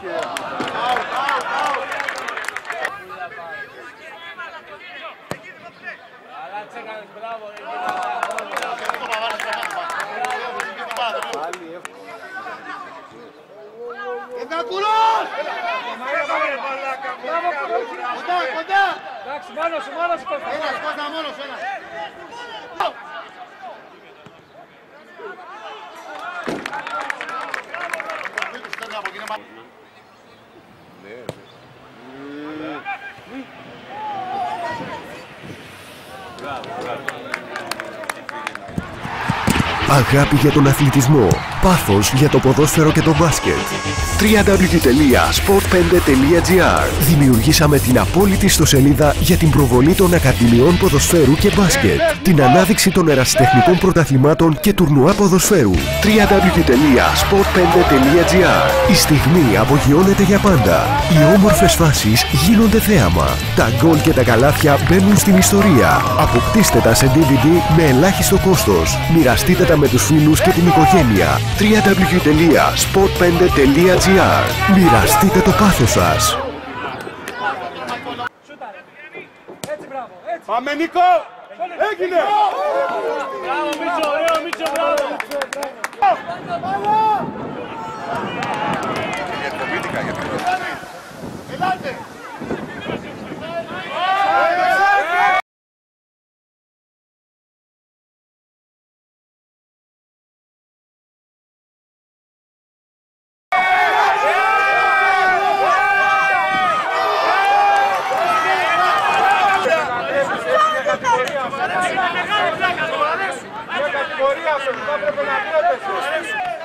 Κοντά! Εντάξει, μόνος σου, Κώστα. Ένας, Κώστα, μόνος σου, ένας. Αγάπη για τον αθλητισμό, πάθος για το ποδόσφαιρο και το μπάσκετ. www.sport5.gr. Δημιουργήσαμε την απόλυτη ιστοσελίδα για την προβολή των ακαδημιών ποδοσφαίρου και μπάσκετ, την ανάδειξη των ερασιτεχνικών πρωταθλημάτων και τουρνουά ποδοσφαίρου. www.sport5.gr. Η στιγμή απογειώνεται για πάντα. Οι όμορφες φάσεις γίνονται θέαμα. Τα γκολ και τα καλάθια μπαίνουν στην ιστορία. Αποκτήστε τα σε DVD με ελάχιστο κόστος. Μοιραστείτε τα με τους φίλους και την οικογένεια. www.sport5.gr. Μοιραστείτε το πάθος σας. Πάμε Νίκο! Έγινε! Μπράβο Μίτσο, ωραίο Μίτσο, μπράβο! Ελάτε! Κατηγορία σου, θα πρέπει να βλέπεις.